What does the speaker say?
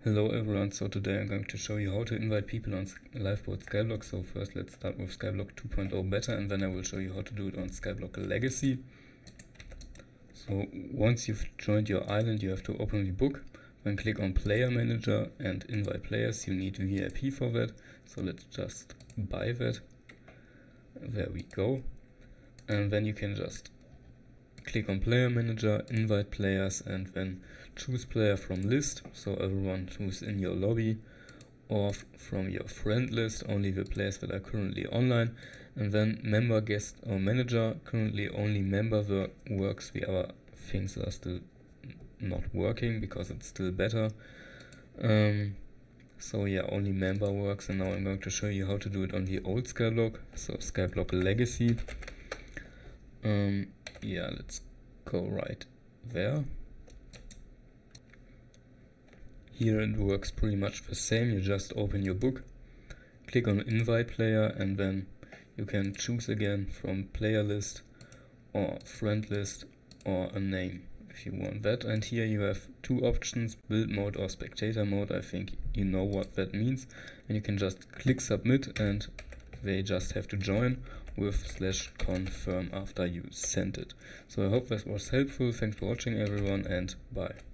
Hello everyone, so today I'm going to show you how to invite people on Liveboat Skyblock. So first let's start with Skyblock 2.0 Beta, and then I will show you how to do it on Skyblock Legacy. So once you've joined your island, you have to open the book, then click on Player Manager and invite players. You need VIP for that, so let's just buy that. There we go. And then you can just click on Player Manager, invite players, and then choose player from list, so everyone who's in your lobby, or from your friend list, only the players that are currently online, and then member, guest or manager. Currently only member works, the other things are still not working because it's still beta. So yeah, only member works, and now I'm going to show you how to do it on the old Skyblock, so Skyblock Legacy. Yeah, let's go right there. Here it works pretty much the same. You just open your book, click on invite player, and then you can choose again from player list or friend list or a name if you want that. And here you have two options, build mode or spectator mode. I think you know what that means, and you can just click submit and they just have to join with /confirm after you sent it. So I hope this was helpful. Thanks for watching everyone, and bye.